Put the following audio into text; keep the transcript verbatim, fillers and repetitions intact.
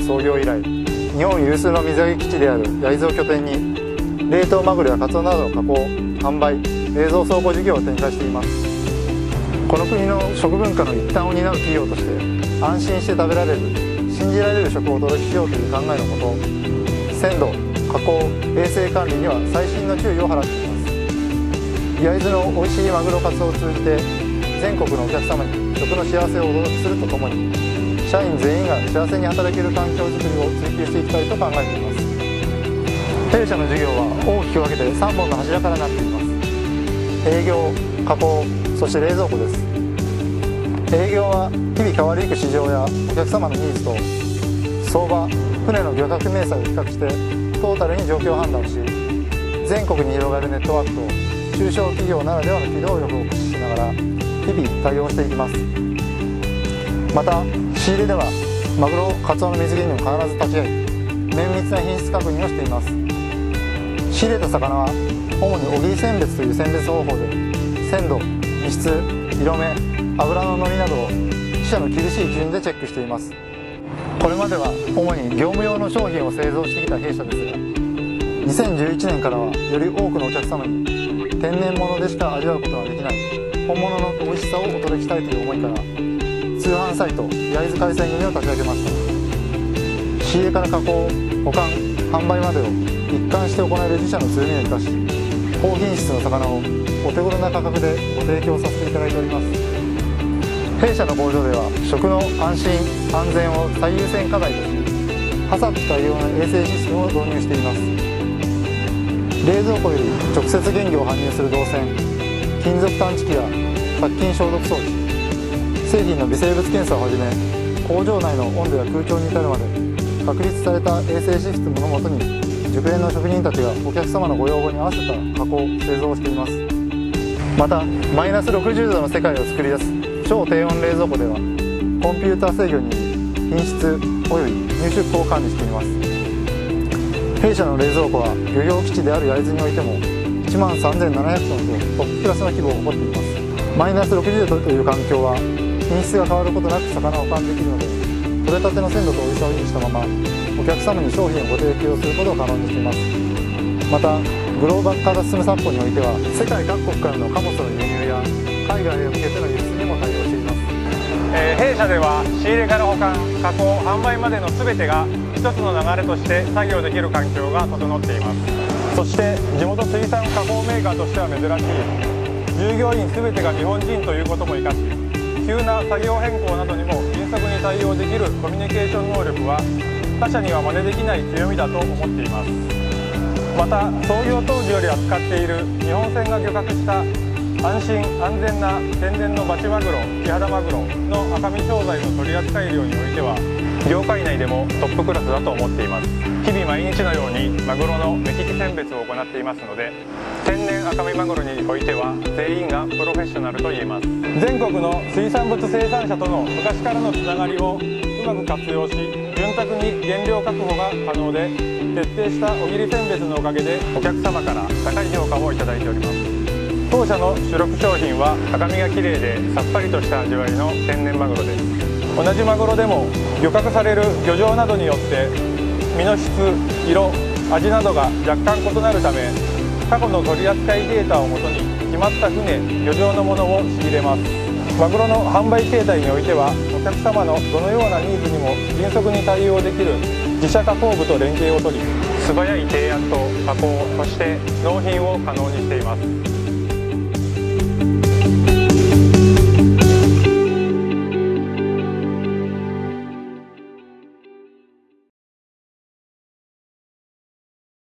創業以来、日本有数の水揚げ基地である焼津を拠点に冷凍マグロやカツオなどの加工、販売、冷蔵倉庫事業を展開しています。この国の食文化の一端を担う企業として安心して食べられる、信じられる食をお届けしようという考えのもと、鮮度、加工、衛生管理には細心の注意を払っています。焼津の美味しいマグロカツオを通じて全国のお客様に食の幸せをお届けするとともに、社員全員が幸せに働ける環境づくりを追求していきたいと考えています。弊社の事業は大きく分けてさんぼんの柱からなっています。営業、加工、そして冷蔵庫です。営業は日々変わりゆく市場やお客様のニーズと相場、船の漁獲明細を比較してトータルに状況判断をし、全国に広がるネットワークと中小企業ならではの機動力を駆使しながら日々対応していきます。また仕入れではマグロ、カツオの水揚げにも必ず立ち会い、綿密な品質確認をしています。仕入れた魚は主に小切り選別という選別方法で鮮度、身質、色目、脂の乗りなどを自社の厳しい基準でチェックしています。これまでは主に業務用の商品を製造してきた弊社ですが、にせんじゅういちねんからはより多くのお客様に天然物でしか味わうことができない本物の美味しさをお届けしたいという思いから、通販サイト焼津海鮮組を立ち上げました。仕入れから加工、保管、販売までを一貫して行える自社の強みを生かし、高品質の魚をお手頃な価格でご提供させていただいております。弊社の工場では食の安心・安全を最優先課題とし、ハサップ対応の衛生システムを導入しています。冷蔵庫より直接原料を搬入する導線、金属探知機や殺菌消毒装置、製品の微生物検査をはじめ、工場内の温度や空調に至るまで確立された衛生システムのもとに、熟練の職人たちがお客様のご要望に合わせた加工・製造をしています。またマイナスろくじゅうどの世界を作り出す超低温冷蔵庫では、コンピューター制御により品質および入出庫を管理しています。弊社の冷蔵庫は漁業基地である焼津においてもいちまんさんぜんななひゃくトンとトップクラスの規模を誇っています。マイナスろくじゅうどという環境は品質が変わることなく魚を保管できるので、取れたての鮮度と美味しさを維持したままお客様に商品をご提供することを可能にしています。またグローバル化が進む昨今においては、世界各国からの貨物の輸入や海外へ向けての輸出にも対応しています。 えー、弊社では仕入れから保管、加工、販売までの全てが一つの流れとして作業できる環境が整っています。そして地元水産加工メーカーとしては珍しい従業員全てが日本人ということも生かし、急な作業変更などにも迅速に対応できるコミュニケーション能力は他社には真似できない強みだと思っています。また創業当時より扱っている日本船が漁獲した安心安全な天然のバチマグロ、キハダマグロの赤身商材の取り扱い量においては業界内でもトップクラスだと思っています。日々毎日のようにマグロの目利き選別を行っていますので、天然赤身マグロにおいては全員がプロフェッショナルと言えます。全国の水産物生産者との昔からのつながりをうまく活用し、潤沢に原料確保が可能で、徹底した小切り選別のおかげでお客様から高い評価をいただいております。当社の主力商品は赤身がきれいでさっぱりとした味わいの天然マグロです。同じマグロでも漁獲される漁場などによって身の質、色、味などが若干異なるため、過去の取り扱いデータをもとに決まった船、漁場のものを仕入れます。マグロの販売形態においてはお客様のどのようなニーズにも迅速に対応できる自社加工部と連携を取り、素早い提案と加工、そして納品を可能にしています。